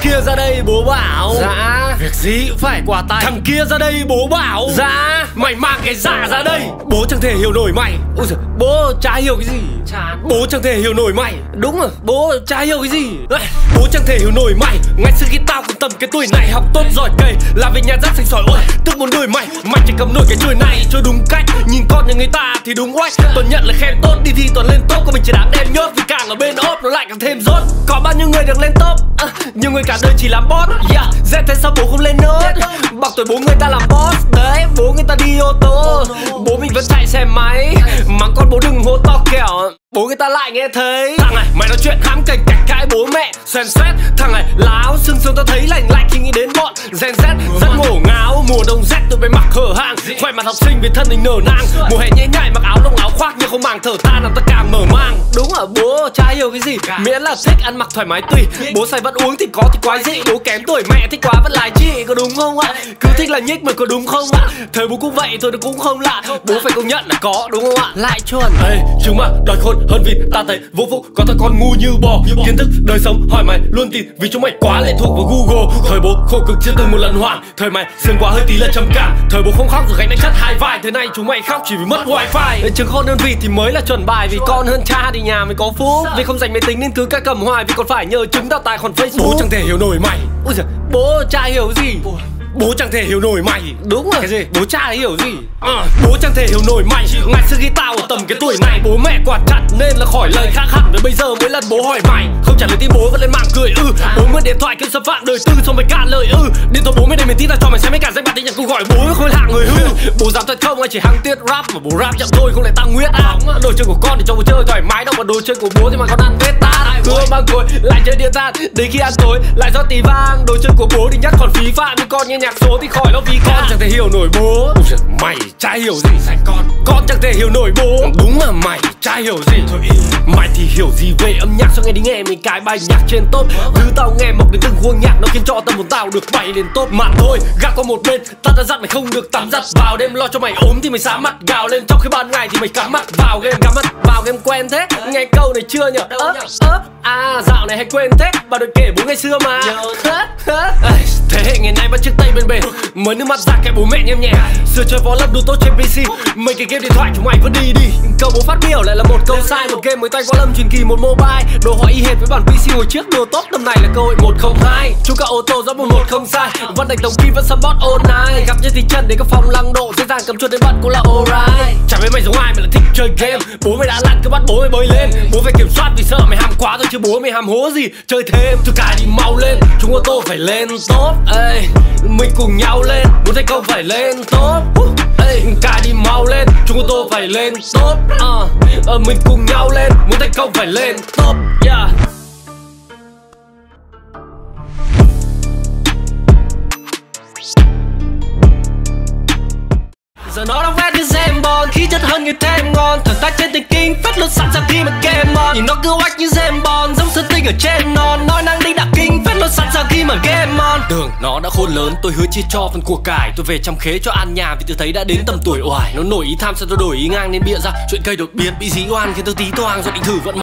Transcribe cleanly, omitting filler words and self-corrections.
kia ra đây bố bảo. Dạ. Việc gì cũng phải qua tay. Thằng kia ra đây bố bảo. Dạ. Mày mang cái dạ ra đây. Bố chẳng thể hiểu nổi mày. Ôi giời, bố chả hiểu cái gì. Bố chẳng thể hiểu nổi mày. Đúng rồi, bố chả hiểu cái gì. Bố chẳng thể hiểu nổi mày. Ngày xưa khi tao còn tầm cái tuổi này, học tốt giỏi cây, làm về nhà rất xanh sỏi. Ôi tức muốn đuổi mày. Mày chỉ cầm nổi cái chửi này cho đúng cách. Nhìn con nhà người ta thì đúng quách. Toàn nhận là khen tốt, đi thi toàn lên top. Còn mình chỉ đáng đem nhốt vì càng ở bên ốp nó lại càng thêm rốt. Có bao nhiêu người được lên top, nhiều người cả đời chỉ làm boss. Dễ thế sao bố không lên nốt. Bằng tuổi bố người ta làm boss. Đấy, bố người ta đi ô tô, bố mình vẫn chạy xe máy. Mắng con bố đừng hô to kẻo bố người ta lại nghe thấy. Thằng này mày nói chuyện hãm cành cạch cãi bố mẹ xem xét. Thằng này láo sương sương tao thấy lạnh lạnh khi nghĩ đến bọn Gen Z. Rất ngổ ngáo mùa đông rét tụi bay mặc hở hang. Khoe mặt học sinh vì thân hình nở nang. Mùa hè nhễ nhại mặc áo lông áo khoác nhưng không màng thở than làm ta càng mở mang. Đúng à, bố chả hiểu cái gì, miễn là thích ăn mặc thoải mái tùy. Bố say vẫn uống thì có thì quái dị. Bố kém tuổi mẹ thích quá vẫn lái chị, có đúng không ạ? Cứ thích là nhích mà có đúng không ạ? Thời bố cũng vậy thôi, nó cũng không lạ. Bố phải công nhận là có đúng không ạ? Lại chuẩn. Ê, chúng mà đòi khôn hơn vịt, ta thấy vô phụ có thằng con ngu như bò. Kiến thức đời sống hỏi mày luôn tin vì chúng mày quá lệ thuộc vào Google. Thời bố khổ cực chưa từng một lần hoàn. Thời mày sướng quá hơi tí là trầm cảm. Thời bố không khóc rồi gánh đánh chất hai vai. Thế này chúng mày khóc chỉ vì mất wifi. Chứng khôn hơn vịt thì mới là chuẩn bài. Vì con hơn cha thì nhà mới có phúc. Vì không dành máy tính nên cứ cả cầm hoài. Vì còn phải nhờ chứng đào tài khoản Facebook. Bố chẳng thể hiểu nổi mày. Ôi giời, bố chả hiểu gì. Bố chẳng thể hiểu nổi mày. Đúng rồi. Cái gì? Bố chả hiểu gì. Bố chẳng thể hiểu nổi mày. Ngày xưa khi tao ở tầm cái tuổi này, bố mẹ quả chặt nên là khỏi lời khác hẳn. Với bây giờ mỗi lần bố hỏi mày không trả lời tin bố vẫn lên mạng cười. Bố mượn điện thoại kêu xâm phạm đời tư xong mày cạn lời. Điện thoại bố mày để mình tin là cho mày xem mấy cả danh bạc tin nhắn cuộc gọi. Bố mới khôi hạng người hư. Bố dám thật không anh chỉ hăng tiết rap mà bố rap chậm thôi không lại tăng huyết áp. Đồ chơi của con thì cho bố chơi thoải mái đâu, mà đồ chơi của bố thì mà con ăn vết tan. Cứ mang cối lại chơi điện tan đến khi ăn tối lại do tí vang. Đồ chơi của bố thì nhắc còn phí phạm nhưng con nghe nhạc số thì khỏi lo vì con chẳng thể hiểu nổi bố. Mày chả hiểu gì dành con chẳng thể hiểu nổi bố. Đúng mà mày chả hiểu gì thôi. Mày thì hiểu gì về âm nhạc, sao nghe đi nghe mình cái bài nhạc trên top. Thứ tao nghe mộc đến từng khuôn nhạc nó khiến cho tâm hồn tao được bay lên top. Mà thôi gác qua một bên, tao đã dặn mày không được tắm giặt vào đêm. Lo cho mày ốm thì mày sáng mặt gào lên, trong khi ban ngày thì mày cắm mặt vào game. Cắm mặt vào game quen thế, nghe câu này chưa nhở? Dạo này hay quên thế, bà đôi kể bố ngày xưa mà. Thế hệ ngày nay bắt chiếc tay bên bề, mới nước mắt ra cái bố mẹ nhem nhẹ. Xưa chơi võ lâm đủ tốt trên PC, mấy cái game điện thoại chúng mày vẫn đi. Câu bố phát biểu lại là một câu sai. Một game mới tay võ lâm truyền kỳ một mobile. Đồ họa y hệt với bản PC hồi trước. Đồ tốt tầm này là cơ hội 102. Chú cả ô tô rõ 11 không sai. Vẫn đánh tổng kim vẫn support online. Gặp trên thì chân đến các phòng lăng độ, dễ dàng cầm chuột đến bật cũng là alright. Chả biết mày giống ai mà là thích chơi game. Bố mày đã lặn cứ bắt bố mày bơi lên. Bố phải kiểm soát vì sợ mày ham quá thôi chứ bố mày ham hố gì. Chơi thêm tôi cả đi mau lên, chúng ô tô phải lên top. Ê, mình cùng nhau lên, muốn thành công phải lên top. Cả đi mau lên, chúng ô tô phải lên top. Mình cùng nhau lên, muốn thành công phải lên top. Giờ nó đang vét như James Bond, khí chất hơn người thêm ngon. Thằng ta trên tình kinh, phết luôn sẵn sàng khi mà game on. Nhìn nó cứ oách như James Bond, giống sơn tinh ở trên non. Nói năng đi đặc kinh, phết luôn sẵn sàng khi mà game on. Đường nó đã khôn lớn, tôi hứa chia cho phần của cải. Tôi về chăm khế cho an nhà vì tôi thấy đã đến tầm tuổi oải. Nó nổi ý tham sao tôi đổi ý ngang nên bịa ra chuyện cây đột biến bị dí oan khiến tôi tí toang rồi định thử vận